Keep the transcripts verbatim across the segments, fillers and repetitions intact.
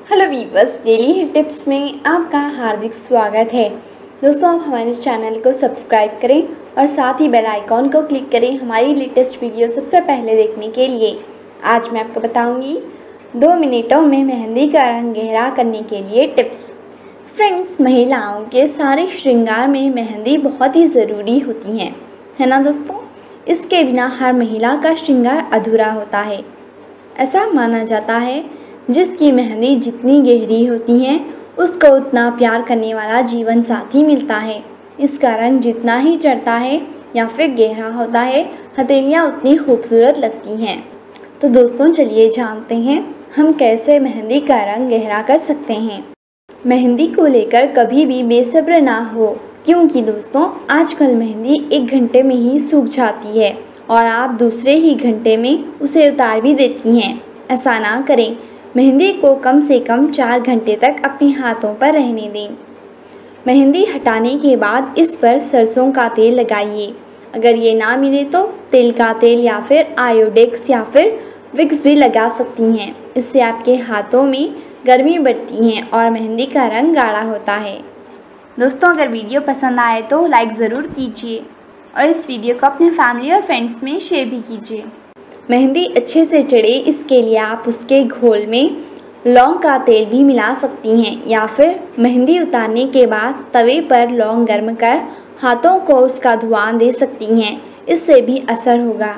Hello viewers, daily tips में आपका हार्दिक स्वागत है। दोस्तों, आप हमारे चैनल को सब्सक्राइब करें और साथ ही बेल आइकॉन को क्लिक करें हमारी लेटेस्ट वीडियो सबसे पहले देखने के लिए। आज मैं आपको बताऊंगी दो मिनटों में मेहंदी का रंग गहरा करने के लिए टिप्स। फ्रेंड्स, महिलाओं के सारे श्रृंगार में मेहंदी बहुत ही ज़रूरी होती है है ना दोस्तों। इसके बिना हर महिला का श्रृंगार अधूरा होता है। ऐसा माना जाता है जिसकी मेहंदी जितनी गहरी होती है उसको उतना प्यार करने वाला जीवन साथी मिलता है। इसका रंग जितना ही चढ़ता है या फिर गहरा होता है, हथेलियाँ उतनी खूबसूरत लगती हैं। तो दोस्तों, चलिए जानते हैं हम कैसे मेहंदी का रंग गहरा कर सकते हैं। मेहंदी को लेकर कभी भी बेसब्र ना हो, क्योंकि दोस्तों आजकल मेहंदी एक घंटे में ही सूख जाती है और आप दूसरे ही घंटे में उसे उतार भी देती हैं। ऐसा ना करें। मेहंदी को कम से कम चार घंटे तक अपने हाथों पर रहने दें। मेहंदी हटाने के बाद इस पर सरसों का तेल लगाइए। अगर ये ना मिले तो तिल का तेल या फिर आयोडेक्स या फिर विक्स भी लगा सकती हैं। इससे आपके हाथों में गर्मी बढ़ती है और मेहंदी का रंग गाढ़ा होता है। दोस्तों, अगर वीडियो पसंद आए तो लाइक ज़रूर कीजिए और इस वीडियो को अपने फैमिली और फ्रेंड्स में शेयर भी कीजिए। मेहंदी अच्छे से चढ़े, इसके लिए आप उसके घोल में लौंग का तेल भी मिला सकती हैं या फिर मेहंदी उतारने के बाद तवे पर लौंग गर्म कर हाथों को उसका धुआं दे सकती हैं। इससे भी असर होगा।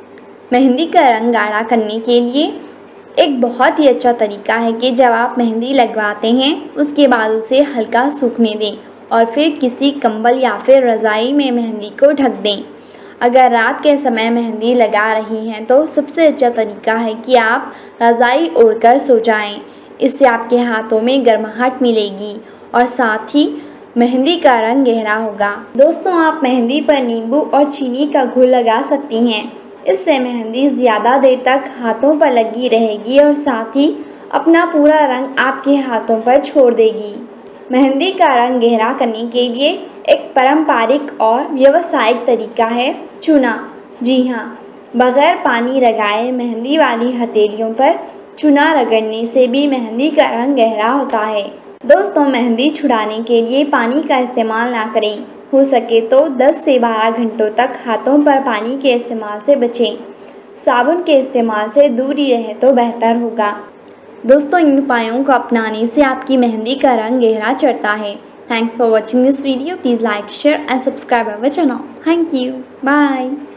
मेहंदी का रंग गाढ़ा करने के लिए एक बहुत ही अच्छा तरीका है कि जब आप मेहंदी लगवाते हैं उसके बाद उसे हल्का सूखने दें और फिर किसी कंबल या फिर रज़ाई में मेहंदी को ढक दें। अगर रात के समय मेहंदी लगा रही हैं तो सबसे अच्छा तरीका है कि आप रज़ाई ओढ़कर सो जाएं। इससे आपके हाथों में गर्माहट मिलेगी और साथ ही मेहंदी का रंग गहरा होगा। दोस्तों, आप मेहंदी पर नींबू और चीनी का घोल लगा सकती हैं। इससे मेहंदी ज़्यादा देर तक हाथों पर लगी रहेगी और साथ ही अपना पूरा रंग आपके हाथों पर छोड़ देगी। मेहंदी का रंग गहरा करने के लिए एक पारंपरिक और व्यावसायिक तरीका है चूना। जी हाँ, बगैर पानी लगाए मेहंदी वाली हथेलियों पर चूना रगड़ने से भी मेहंदी का रंग गहरा होता है। दोस्तों, मेहंदी छुड़ाने के लिए पानी का इस्तेमाल ना करें। हो सके तो दस से बारह घंटों तक हाथों पर पानी के इस्तेमाल से बचें। साबुन के इस्तेमाल से दूर ही रहे तो बेहतर होगा। दोस्तों, इन उपायों को अपनाने से आपकी मेहंदी का रंग गहरा चढ़ता है। Thanks for watching this video. Please like, share and subscribe our channel. Thank you. Bye.